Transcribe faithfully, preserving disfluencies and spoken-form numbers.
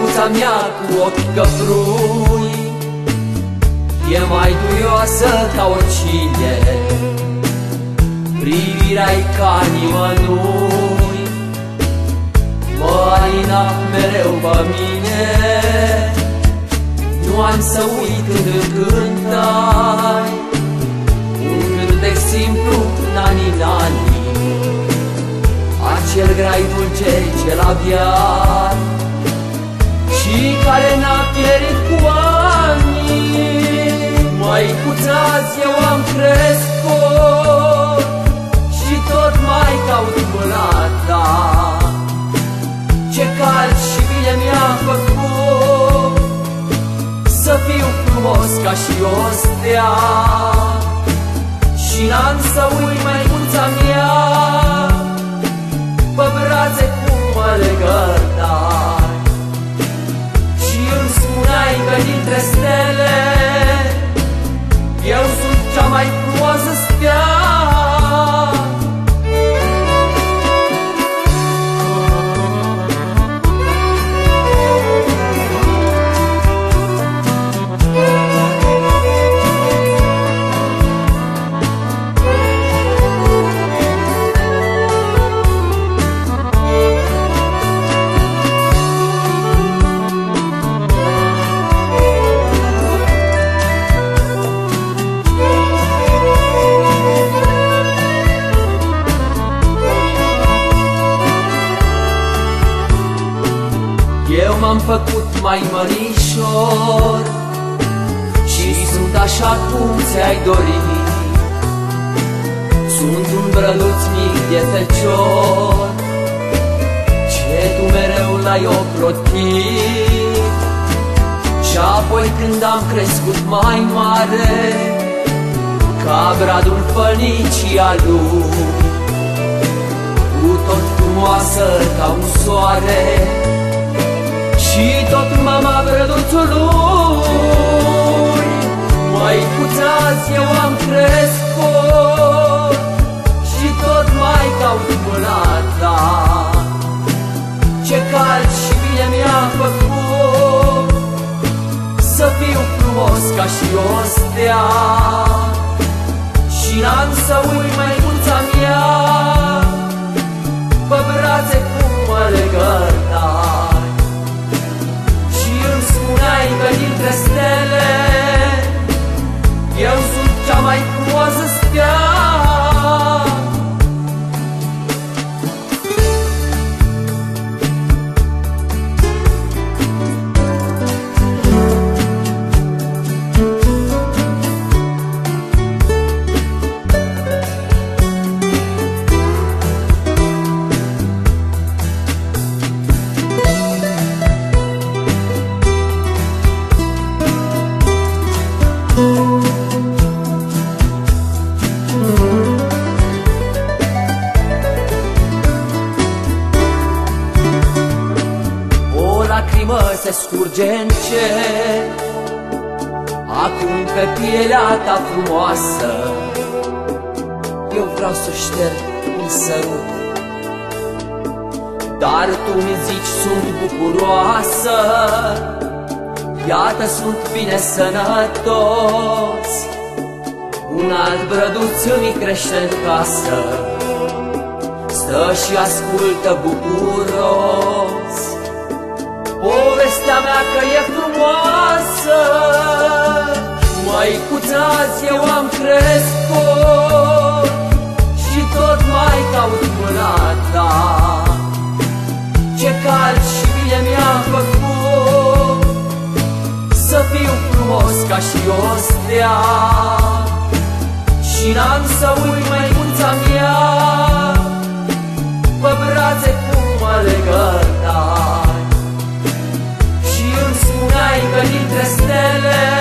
maicuța mea cu ochi căprui e mai duioasă ca oricine, privirea-i ca nimănui, mă alina mereu pe mine. Nu am să uit când încântai un cântec simplu, nani, nani, acel grai dulce ce-l avea și care n-a pierit cu ani. Măicuța-zi eu am crescut și tot mai caut mâna ta. Ce cald și bine mi-a făcut să fiu frumos ca și o stea. Și n-am să uit, măicuța mea, pe brațe cum mă legătai și îmi spuneai că dintre stele eu sunt cea mai frumoasă stea. Eu m-am făcut mai mărișor și sunt așa cum ți-ai dorit. Sunt un brăduț mic de fecior ce tu mereu l-ai ocrotit. Și apoi când am crescut mai mare ca bradul fălnicia lui, cu tot frumoasă ca un soare și tot mama brăduțului. Măicuța-zi eu am crescut și tot mai caut mâna ta. Ce cald și bine mi-a făcut să fiu frumos ca și o stea. Și n-am să uit, măicuța mea, pe brațe cum mă legătai și îmi spuneai că dintre stele eu sunt cea mai frumoasă stea. Se scurge încet acum pe pielea ta frumoasă. Eu vreau să șterg un sărut, dar tu mi zici sunt bucuroasă. Iată sunt bine sănătos, un alt brăduț îmi crește în casă, stă și ascultă bucuros povestea mea că e frumoasă. Măicuța-zi eu am crescut și tot mai caut mâna ta. Ce cald și bine mi-a făcut să fiu frumos ca și o stea. Și n-am să uit, măicuța mea, pe brațe cum mă legătai și îmi spuneai că dintre stele